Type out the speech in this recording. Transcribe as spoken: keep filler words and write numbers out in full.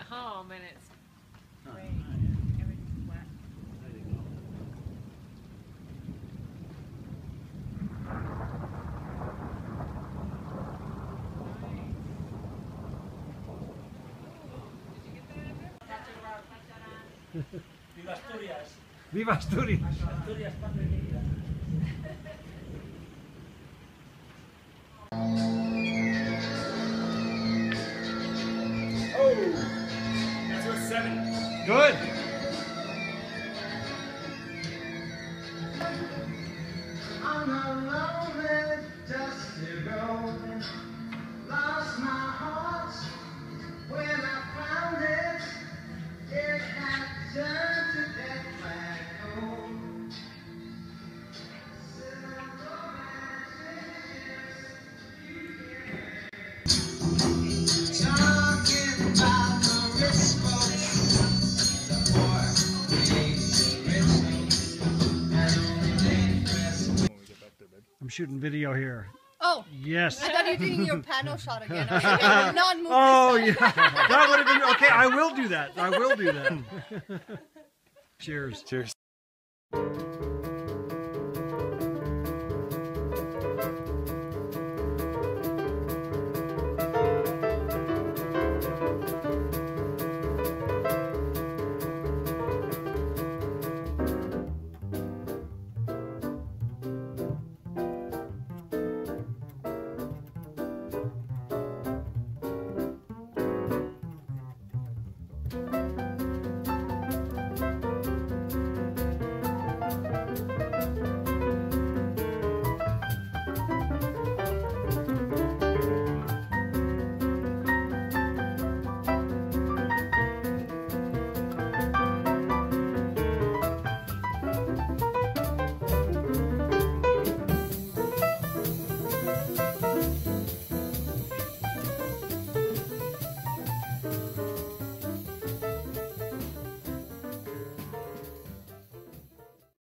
home and it's Oh, great. nice. Everything's wet. There you go. Viva Asturias. Viva Asturias. Asturias, padre de vida. Oh, That's what's seven. good. On a lonely, dusty road, lost my heart. When I found it, it had turned to death black home. Talking about the rich folks, the poor made the rich, and only rest. I'm shooting video here. Oh, Yes. I thought you were doing your panel shot again. I was like, I would not move Oh this yeah, side. that would have been okay. I will do that. I will do that. Cheers. Cheers.